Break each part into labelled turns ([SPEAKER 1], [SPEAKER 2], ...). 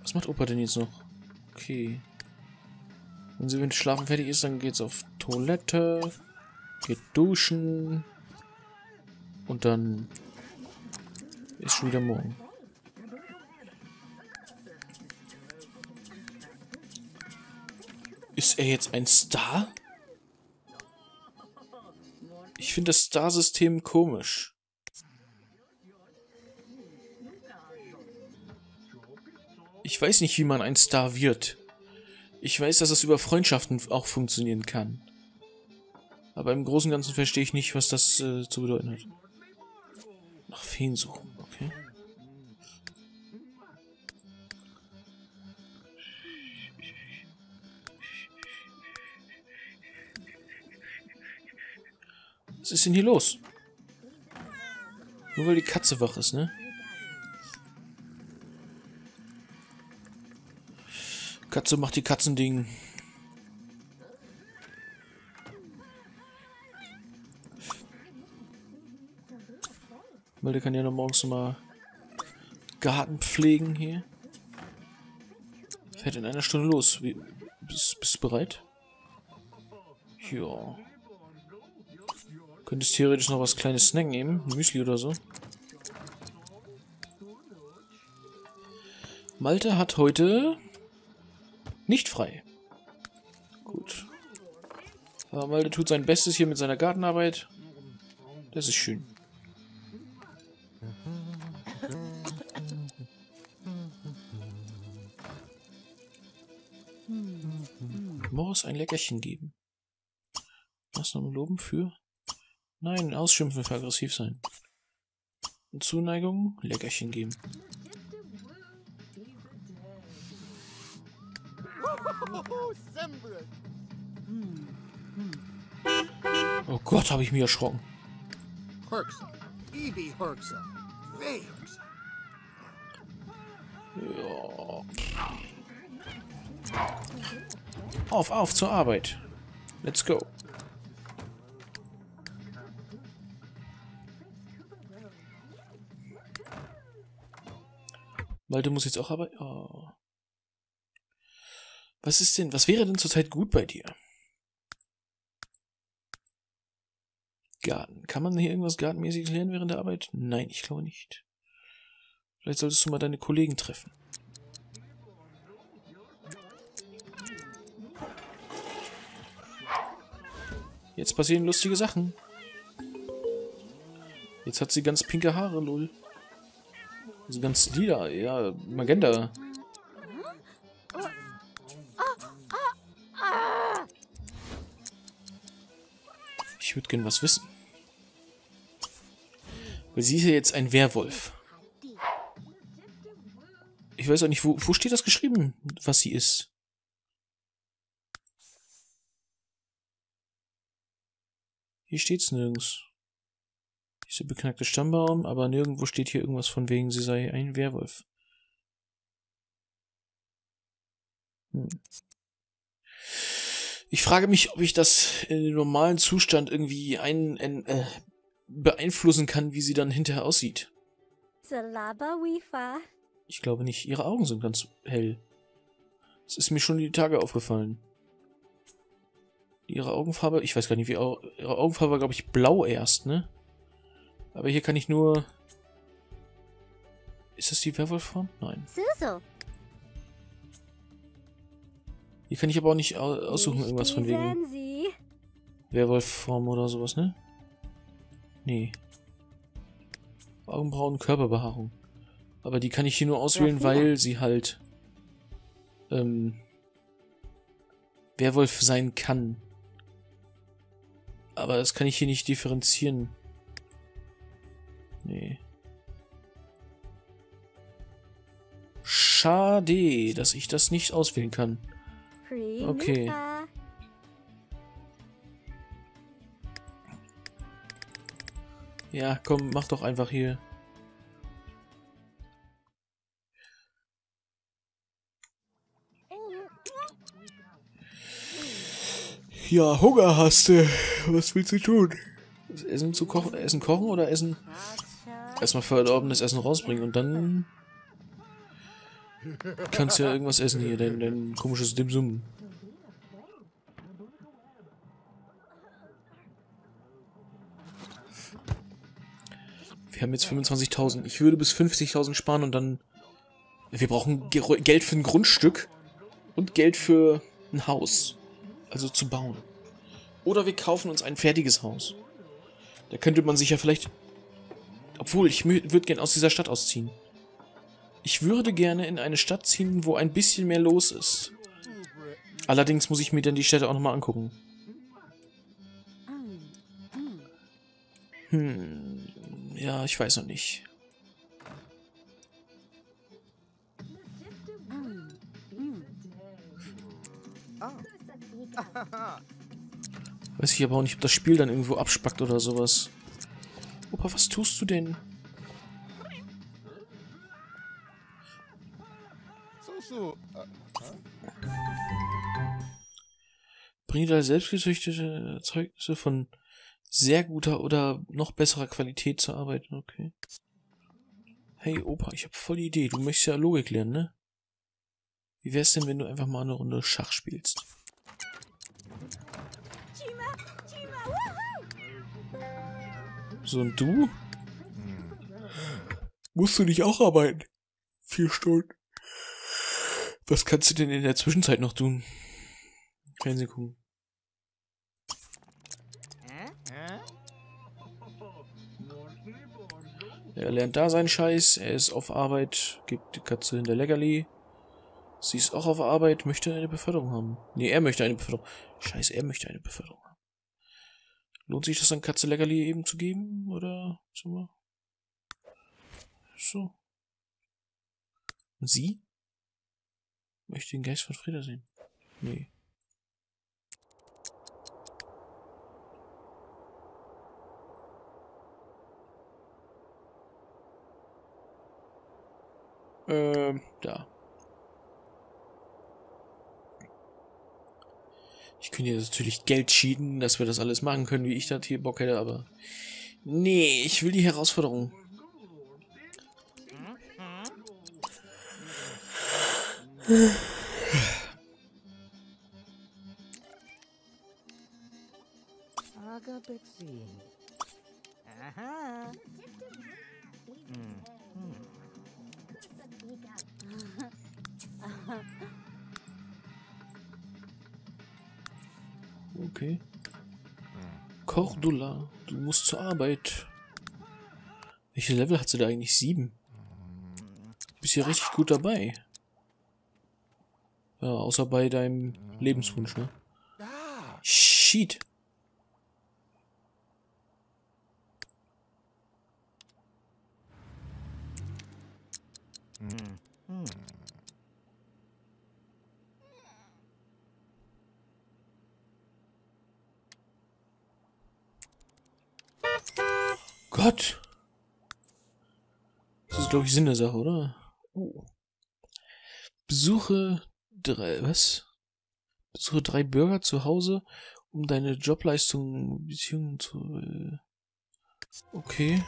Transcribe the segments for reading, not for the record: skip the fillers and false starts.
[SPEAKER 1] Was macht Opa denn jetzt noch? Okay. Wenn sie mit Schlafen fertig ist, dann geht's auf Toilette, geht duschen und dann ist schon wieder morgen. Ist er jetzt ein Star? Ich finde das Star-System komisch. Ich weiß nicht, wie man ein Star wird. Ich weiß, dass es über Freundschaften auch funktionieren kann. Aber im Großen und Ganzen verstehe ich nicht, was das zu bedeuten hat. Nach Feen suchen, okay. Was ist denn hier los? Nur weil die Katze wach ist, ne? Katze macht die Katzending. Weil der kann ja noch morgens mal Garten pflegen hier. Fährt in einer Stunde los. Bist du bereit? Ja. Könntest theoretisch noch was kleines snacken nehmen. Müsli oder so. Malte hat heute nicht frei. Gut. Aber Malte tut sein Bestes hier mit seiner Gartenarbeit. Das ist schön. Morris ein Leckerchen geben. Maßnahmen loben für... Nein, ausschimpfen für aggressiv sein. Und Zuneigung, Leckerchen geben. Oh Gott, habe ich mich erschrocken. Ja. Auf zur Arbeit. Let's go. Malte muss jetzt auch arbeiten. Oh. Was wäre denn zurzeit gut bei dir? Garten. Kann man hier irgendwas gartenmäßiges lernen während der Arbeit? Nein, ich glaube nicht. Vielleicht solltest du mal deine Kollegen treffen. Jetzt passieren lustige Sachen. Jetzt hat sie ganz pinke Haare, lol. Also ganz lila, ja, Magenta. Ich würde gerne was wissen. Weil sie ist ja jetzt ein Werwolf. Ich weiß auch nicht, wo steht das geschrieben, was sie ist? Hier steht's nirgends. Hier ist der beknackte Stammbaum, aber nirgendwo steht hier irgendwas von wegen, sie sei ein Werwolf. Ich frage mich, ob ich das in den normalen Zustand irgendwie beeinflussen kann, wie sie dann hinterher aussieht. Ich glaube nicht. Ihre Augen sind ganz hell. Das ist mir schon die Tage aufgefallen. Ihre Augenfarbe, ich weiß gar nicht, ihre Augenfarbe war, glaube ich, blau erst, ne? Aber hier kann ich nur... Ist das die Werwolfform? Nein. Hier kann ich aber auch nicht aussuchen, irgendwas von wegen Werwolfform oder sowas, ne? Nee. Augenbrauen, Körperbehaarung. Aber die kann ich hier nur auswählen, weil sie halt Werwolf sein kann. Aber das kann ich hier nicht differenzieren. Nee. Schade, dass ich das nicht auswählen kann. Okay. Ja, komm, mach doch einfach hier. Ja, Hunger hast du. Was willst du tun? Essen zu kochen? Essen kochen oder Essen? Erstmal verdorbenes Essen rausbringen und dann Du kannst ja irgendwas essen hier, dein komisches Dimsum. Wir haben jetzt 25.000. Ich würde bis 50.000 sparen und dann... Wir brauchen Geld für ein Grundstück und Geld für ein Haus. Also zu bauen. Oder wir kaufen uns ein fertiges Haus. Da könnte man sich ja vielleicht... Obwohl, ich würde gerne aus dieser Stadt ausziehen. Ich würde gerne in eine Stadt ziehen, wo ein bisschen mehr los ist. Allerdings muss ich mir dann die Städte auch nochmal angucken. Ja, ich weiß noch nicht. Weiß ich aber auch nicht, ob das Spiel dann irgendwo abspackt oder sowas. Opa, was tust du denn? Bringe da selbstgezüchtete Erzeugnisse von sehr guter oder noch besserer Qualität zur Arbeit. Okay. Hey Opa, ich habe voll die Idee. Du möchtest ja Logik lernen, ne? Wie wär's denn, wenn du einfach mal eine Runde Schach spielst? So, und du? Musst du nicht auch arbeiten? 4 Stunden. Was kannst du denn in der Zwischenzeit noch tun? Fernsehen gucken. Er lernt da seinen Scheiß, er ist auf Arbeit, gibt die Katze hinter Leckerli. Sie ist auch auf Arbeit, möchte eine Beförderung haben. Nee, er möchte eine Beförderung. Scheiße, er möchte eine Beförderung haben. Lohnt sich das dann Katze Leckerli eben zu geben? Oder so? So. Und sie? Möchte den Geist von Frieda sehen? Nee. Da. Ich könnte jetzt natürlich Geld cheaten, dass wir das alles machen können, wie ich das hier Bock hätte, aber... Nee, ich will die Herausforderung. Okay. Cordula, du musst zur Arbeit. Welche Level hat sie da eigentlich? 7. Du bist ja richtig gut dabei. Ja, außer bei deinem Lebenswunsch, ne? Shit. Gott. Das ist, glaube ich, Sinn der Sache, oder? Oh. Besuche 3 Bürger zu Hause, um deine Jobleistung Beziehungen zu... Okay.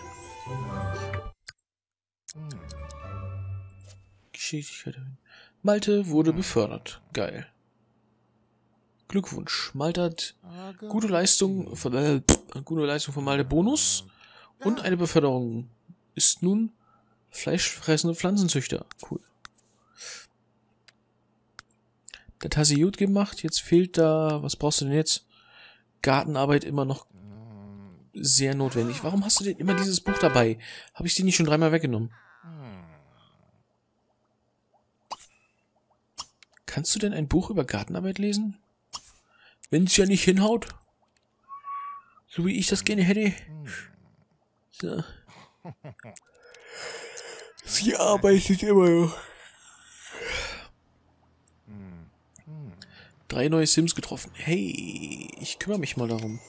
[SPEAKER 1] Geschicklichkeit erhöhen. Malte wurde befördert. Geil. Glückwunsch. Malte hat gute Leistung von Malte Bonus und eine Beförderung. Ist nun fleischfressende Pflanzenzüchter. Cool. Das hast du gut gemacht. Jetzt fehlt da... Was brauchst du denn jetzt? Gartenarbeit immer noch sehr notwendig. Warum hast du denn immer dieses Buch dabei? Habe ich die nicht schon 3-mal weggenommen? Kannst du denn ein Buch über Gartenarbeit lesen? Wenn es ja nicht hinhaut? So wie ich das gerne hätte. So. Sie arbeitet immer noch. 3 neue Sims getroffen. Hey, ich kümmere mich mal darum.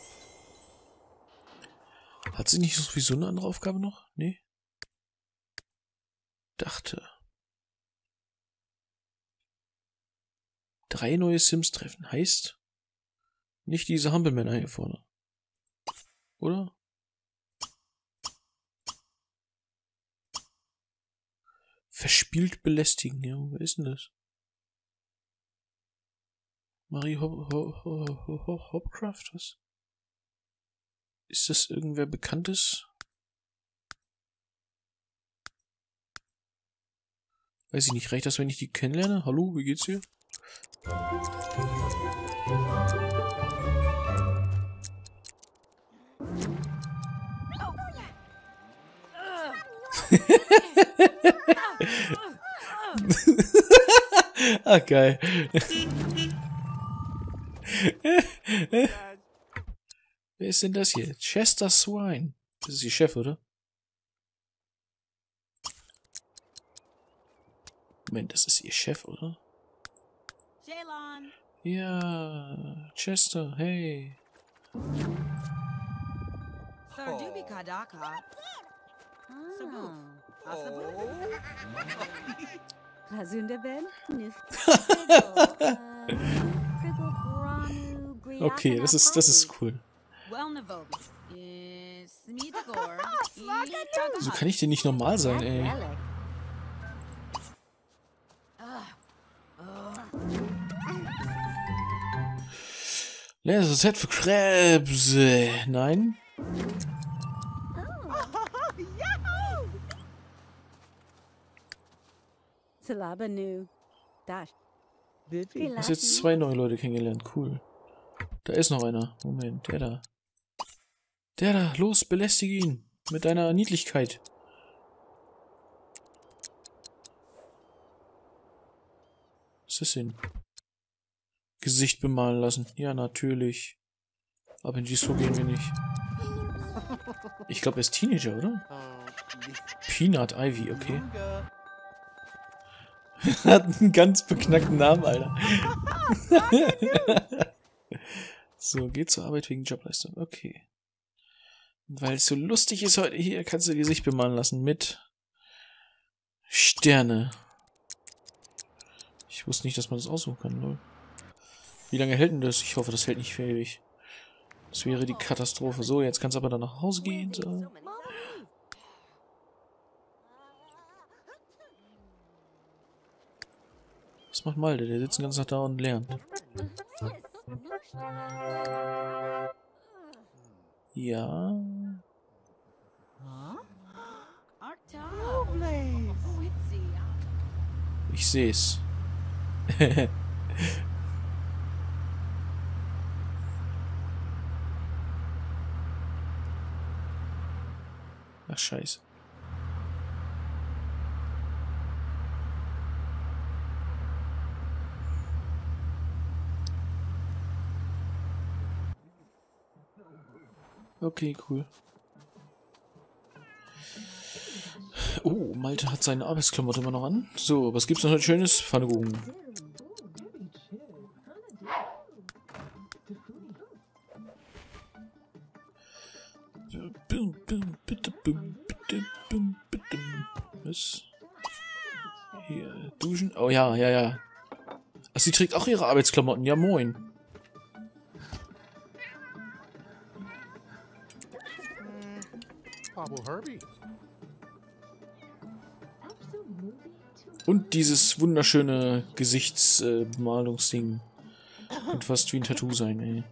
[SPEAKER 1] Hat sie nicht sowieso eine andere Aufgabe noch? Nee. Dachte. 3 neue Sims treffen. Heißt, nicht diese Hampelmänner hier vorne. Oder? Verspielt belästigen, ja. Wer ist denn das? Marie Hopcraft, was? Ist das irgendwer Bekanntes? Weiß ich nicht. Reicht das, wenn ich die kennenlerne? Hallo, wie geht's dir? Ah, geil. Wer ist denn das hier? Chester Swine. Das ist ihr Chef, oder? Moment, das ist ihr Chef, oder? Ja, Chester, hey. Okay, das ist cool. So kann ich denn nicht normal sein, ey. Laser Set für Krebse. Nein. Du hast jetzt 2 neue Leute kennengelernt. Cool. Da ist noch einer. Moment, der da. Der da. Los, belästige ihn. Mit deiner Niedlichkeit. Was ist das denn? Gesicht bemalen lassen. Ja, natürlich. Aber in die Disco gehen wir nicht. Ich glaube, er ist Teenager, oder? Peanut Ivy, okay. Hat einen ganz beknackten Namen, Alter. So, geht zur Arbeit wegen Jobleistung. Okay. Weil es so lustig ist heute hier, kannst du Gesicht bemalen lassen mit Sterne. Ich wusste nicht, dass man das aussuchen kann, lol. Wie lange hält denn das? Ich hoffe, das hält nicht für ewig. Das wäre die Katastrophe. So, jetzt kannst du aber dann nach Hause gehen. So. Was macht Malte? Der sitzt den ganzen Tag da und lernt. Ja. Ich seh's. Ach, scheiße. Okay, cool. Oh, Malte hat seine Arbeitsklamotte immer noch an. So, was gibt's denn heute Schönes? Pfannkuchen. Was? Hier, duschen. Oh ja, ja, ja. Ach, sie trägt auch ihre Arbeitsklamotten. Ja, moin. Und dieses wunderschöne Gesichtsbemalungsding. Könnte fast wie ein Tattoo sein, ey.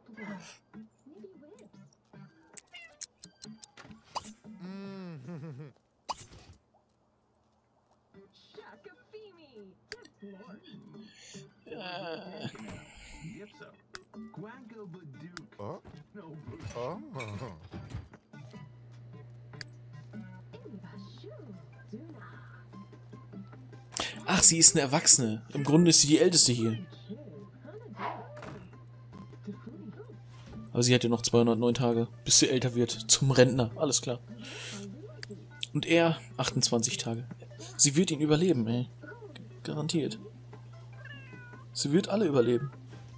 [SPEAKER 1] Ach, sie ist eine Erwachsene. Im Grunde ist sie die Älteste hier. Aber sie hat ja noch 209 Tage, bis sie älter wird. Zum Rentner. Alles klar. Und er 28 Tage. Sie wird ihn überleben, ey. Garantiert. Sie wird alle überleben.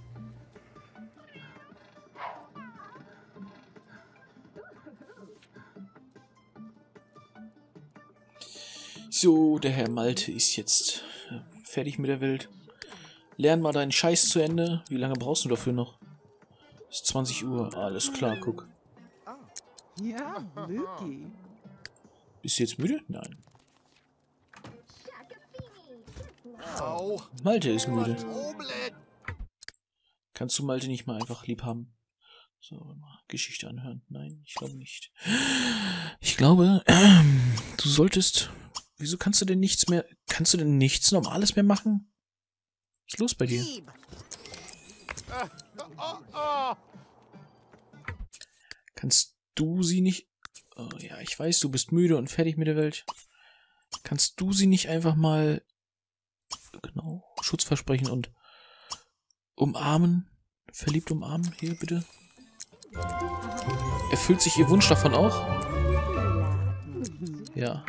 [SPEAKER 1] So, der Herr Malte ist jetzt fertig mit der Welt. Lern mal deinen Scheiß zu Ende. Wie lange brauchst du dafür noch? Ist 20 Uhr. Alles klar, guck.
[SPEAKER 2] Ja, Luki.
[SPEAKER 1] Bist du jetzt müde? Nein. Malte ist müde. Kannst du Malte nicht mal einfach lieb haben? So, mal Geschichte anhören. Nein, ich glaube nicht. Ich glaube, du solltest... Wieso kannst du denn nichts mehr... Kannst du denn nichts Normales mehr machen? Was ist los bei dir? Kannst du sie nicht... Oh, ja, ich weiß, du bist müde und fertig mit der Welt. Kannst du sie nicht einfach mal... Genau, Schutz versprechen und umarmen? Verliebt umarmen? Hier, bitte. Erfüllt sich ihr Wunsch davon auch? Ja.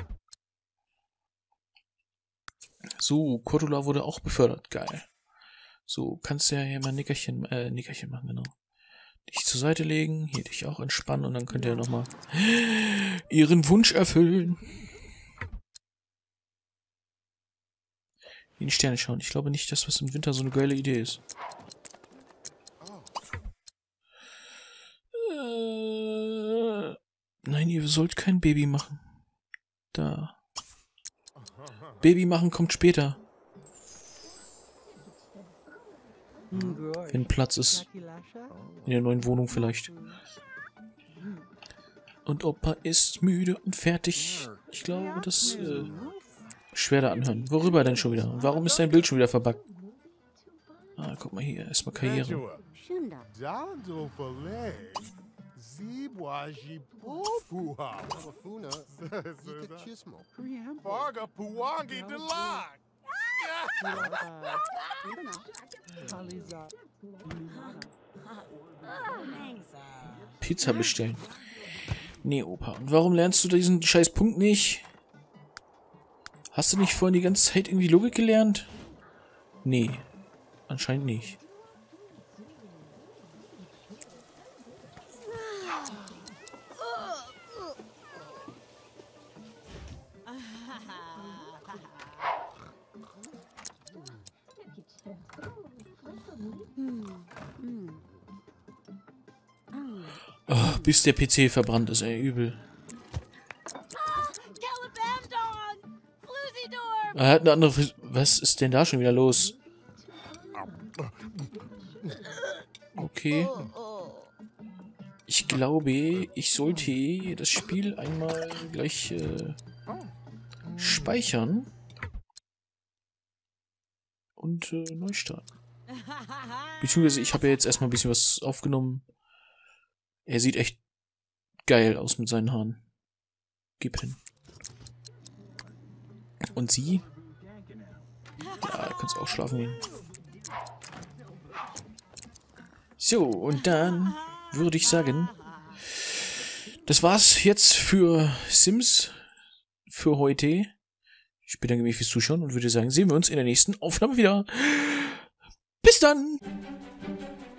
[SPEAKER 1] So, Cordula wurde auch befördert. Geil. So, kannst du ja hier mal Nickerchen machen, genau. Dich zur Seite legen, hier dich auch entspannen und dann könnt ihr nochmal ihren Wunsch erfüllen. In die Sterne schauen. Ich glaube nicht, dass was im Winter so eine geile Idee ist. Nein, ihr sollt kein Baby machen. Da. Baby machen kommt später. Wenn Platz ist. In der neuen Wohnung vielleicht. Und Opa ist müde und fertig. Ich glaube, das schwer da anhören. Worüber denn schon wieder? Und warum ist dein Bild schon wieder verbuggt? Ah, guck mal hier. Erstmal Karriere. Pizza bestellen. Nee, Opa. Und warum lernst du diesen scheiß Punkt nicht? Hast du nicht vorhin die ganze Zeit irgendwie Logik gelernt? Nee. Anscheinend nicht. Oh, bis der PC verbrannt ist, ey, übel. Er hat eine andere Was ist denn da schon wieder los? Okay. Ich glaube, ich sollte das Spiel einmal gleich speichern. Und neu starten. Beziehungsweise ich habe ja jetzt erstmal ein bisschen was aufgenommen. Er sieht echt geil aus mit seinen Haaren. Gib hin. Und sie? Ja, kannst auch schlafen gehen. So, und dann würde ich sagen, das war's jetzt für Sims für heute. Ich bedanke mich fürs Zuschauen und würde sagen, sehen wir uns in der nächsten Aufnahme wieder. Bis dann!